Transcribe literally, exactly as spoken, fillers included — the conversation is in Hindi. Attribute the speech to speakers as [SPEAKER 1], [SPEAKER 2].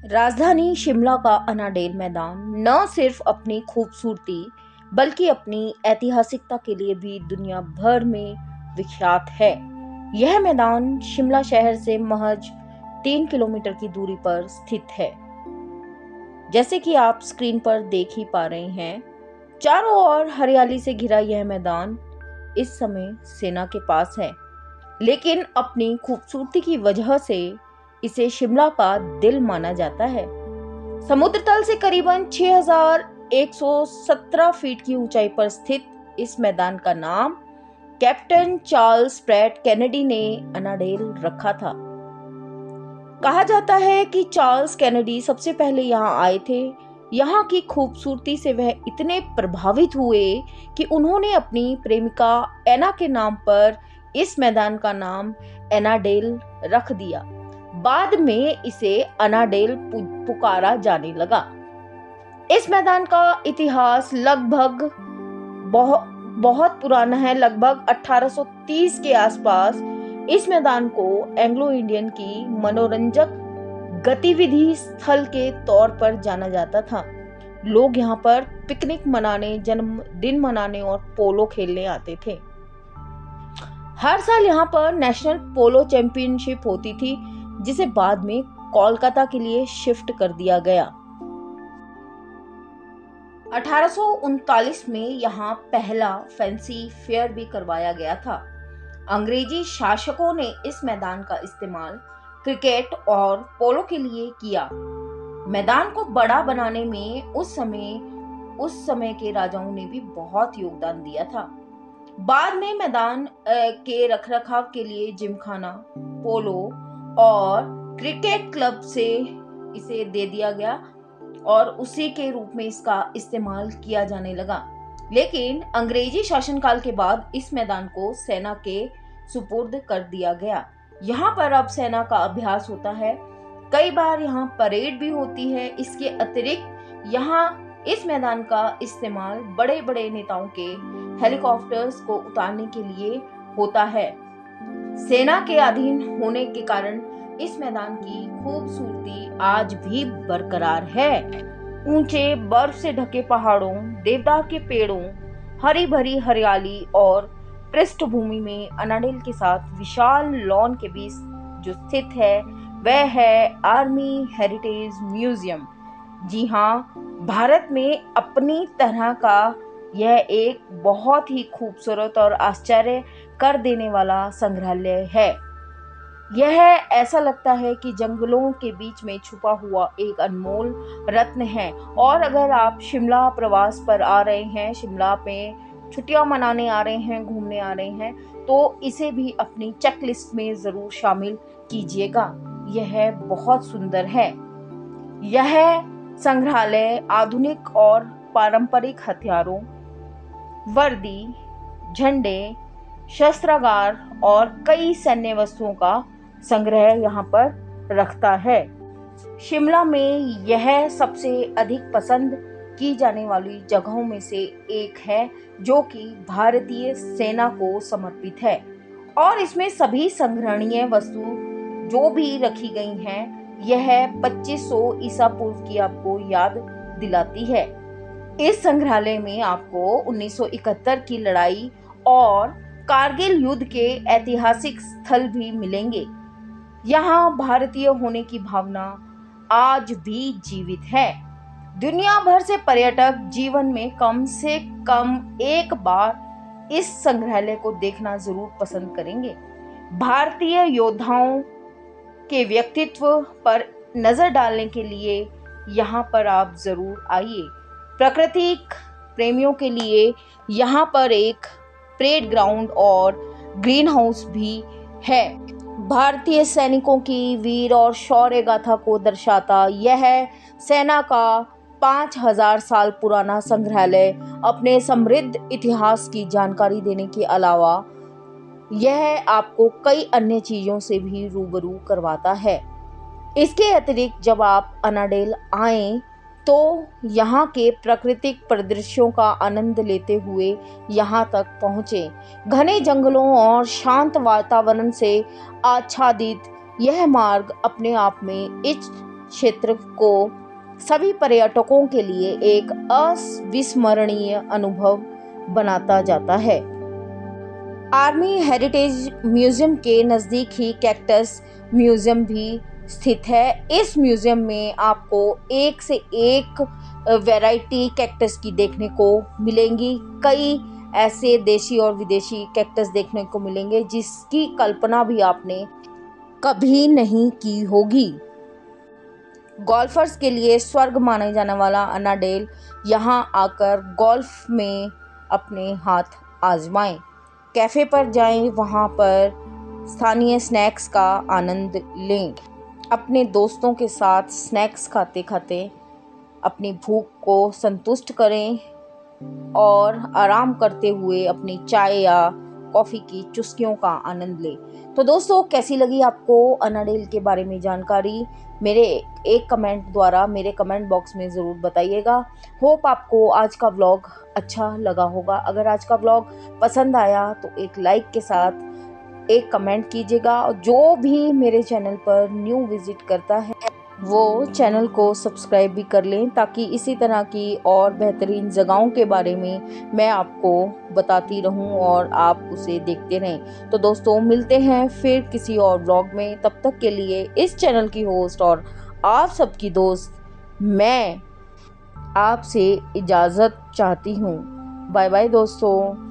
[SPEAKER 1] राजधानी शिमला का अनाडेल मैदान न सिर्फ अपनी खूबसूरती बल्कि अपनी ऐतिहासिकता के लिए भी दुनिया भर में विख्यात है। यह मैदान शिमला शहर से महज तीन किलोमीटर की दूरी पर स्थित है। जैसे कि आप स्क्रीन पर देख ही पा रहे हैं, चारों ओर हरियाली से घिरा यह मैदान इस समय सेना के पास है, लेकिन अपनी खूबसूरती की वजह से इसे शिमला का दिल माना जाता है। समुद्र तल से करीबन छह हज़ार एक सौ सत्रह फीट की ऊंचाई पर स्थित इस मैदान का नाम कैप्टन चार्ल्स प्रैट केनेडी ने अनाडेल रखा था। कहा जाता है कि चार्ल्स केनेडी सबसे पहले यहाँ आए थे। यहाँ की खूबसूरती से वह इतने प्रभावित हुए कि उन्होंने अपनी प्रेमिका एना के नाम पर इस मैदान का नाम एनाडेल रख दिया। बाद में इसे अनाडेल पुकारा जाने लगा। इस मैदान का इतिहास लगभग बहुत बहुत पुराना है। लगभग अठारह सौ तीस के आसपास इस मैदान को एंग्लो इंडियन की मनोरंजक गतिविधि स्थल के तौर पर जाना जाता था। लोग यहाँ पर पिकनिक मनाने, जन्मदिन मनाने और पोलो खेलने आते थे। हर साल यहाँ पर नेशनल पोलो चैंपियनशिप होती थी, जिसे बाद में कोलकाता के लिए शिफ्ट कर दिया गया। अठारह सौ उनतालीस में यहाँ पहला फैंसी फेयर भी करवाया गया था। अंग्रेजी शासकों ने इस मैदान का इस्तेमाल क्रिकेट और पोलो के लिए किया। मैदान को बड़ा बनाने में उस समय उस समय के राजाओं ने भी बहुत योगदान दिया था। बाद में मैदान के रखरखाव के लिए जिमखाना, पोलो और क्रिकेट क्लब से इसे दे दिया गया और उसी के रूप में इसका इस्तेमाल किया जाने लगा। लेकिन अंग्रेजी शासनकाल के बाद इस मैदान को सेना के सुपुर्द कर दिया गया। यहाँ पर अब सेना का अभ्यास होता है। कई बार यहाँ परेड भी होती है। इसके अतिरिक्त यहाँ इस मैदान का इस्तेमाल बड़े बड़े नेताओं के हेलीकॉप्टर्स को उतारने के लिए होता है। सेना के अधीन होने के कारण इस मैदान की खूबसूरती आज भी बरकरार है। ऊंचे बर्फ से ढके पहाड़ों, देवदार के पेड़ों, हरी भरी हरियाली और पृष्ठभूमि में अनाडेल के साथ विशाल लॉन के बीच जो स्थित है वह है आर्मी हेरिटेज म्यूजियम। जी हाँ, भारत में अपनी तरह का यह एक बहुत ही खूबसूरत और आश्चर्य कर देने वाला संग्रहालय है। यह ऐसा लगता है कि जंगलों के बीच में छुपा हुआ एक अनमोल रत्न है। और अगर आप शिमला प्रवास पर आ रहे हैं, शिमला में छुट्टियां मनाने आ रहे हैं, घूमने आ रहे हैं, तो इसे भी अपनी चेकलिस्ट में जरूर शामिल कीजिएगा। यह बहुत सुंदर है। यह संग्रहालय आधुनिक और पारंपरिक हथियारों, वर्दी, झंडे, शस्त्रागार और कई सैन्य वस्तुओं का संग्रह यहाँ पर रखता है। शिमला में यह सबसे अधिक पसंद की जाने वाली जगहों में से एक है, जो कि भारतीय सेना को समर्पित है। और इसमें सभी संग्रहणीय वस्तु जो भी रखी गई हैं, यह पच्चीस सौ ईसा पूर्व की आपको याद दिलाती है। इस संग्रहालय में आपको उन्नीस सौ इकहत्तर की लड़ाई और कारगिल युद्ध के ऐतिहासिक स्थल भी मिलेंगे। यहाँ भारतीय होने की भावना आज भी जीवित है। दुनिया भर से पर्यटक जीवन में कम से कम एक बार इस संग्रहालय को देखना जरूर पसंद करेंगे। भारतीय योद्धाओं के व्यक्तित्व पर नजर डालने के लिए यहाँ पर आप जरूर आइए। प्राकृतिक प्रेमियों के लिए यहाँ पर एक परेड ग्राउंड और ग्रीन हाउस भी है। भारतीय सैनिकों की वीर और शौर्य गाथा को दर्शाता यह सेना का पाँच हज़ार साल पुराना संग्रहालय अपने समृद्ध इतिहास की जानकारी देने के अलावा यह आपको कई अन्य चीज़ों से भी रूबरू करवाता है। इसके अतिरिक्त जब आप अनाडेल आएं तो यहाँ के प्राकृतिक परिदृश्यों का आनंद लेते हुए यहाँ तक पहुँचे। घने जंगलों और शांत वातावरण से आच्छादित यह मार्ग अपने आप में इस क्षेत्र को सभी पर्यटकों के लिए एक अविस्मरणीय अनुभव बनाता जाता है। आर्मी हेरिटेज म्यूजियम के नज़दीक ही कैक्टस म्यूजियम भी स्थित है। इस म्यूजियम में आपको एक से एक वैरायटी कैक्टस की देखने को मिलेंगी। कई ऐसे देशी और विदेशी कैक्टस देखने को मिलेंगे जिसकी कल्पना भी आपने कभी नहीं की होगी। गोल्फर्स के लिए स्वर्ग माने जाने वाला अनाडेल यहाँ आकर गोल्फ में अपने हाथ आजमाएं। कैफ़े पर जाएं, वहाँ पर स्थानीय स्नैक्स का आनंद लें। अपने दोस्तों के साथ स्नैक्स खाते खाते अपनी भूख को संतुष्ट करें और आराम करते हुए अपनी चाय या कॉफ़ी की चुस्कियों का आनंद लें। तो दोस्तों, कैसी लगी आपको अनाडेल के बारे में जानकारी? मेरे एक कमेंट द्वारा मेरे कमेंट बॉक्स में ज़रूर बताइएगा। होप आपको आज का व्लॉग अच्छा लगा होगा। अगर आज का व्लॉग पसंद आया तो एक लाइक के साथ एक कमेंट कीजिएगा। जो भी मेरे चैनल पर न्यू विजिट करता है वो चैनल को सब्सक्राइब भी कर लें, ताकि इसी तरह की और बेहतरीन जगहों के बारे में मैं आपको बताती रहूं और आप उसे देखते रहें। तो दोस्तों, मिलते हैं फिर किसी और व्लॉग में। तब तक के लिए इस चैनल की होस्ट और आप सबकी दोस्त मैं आपसे इजाज़त चाहती हूँ। बाय बाय दोस्तों।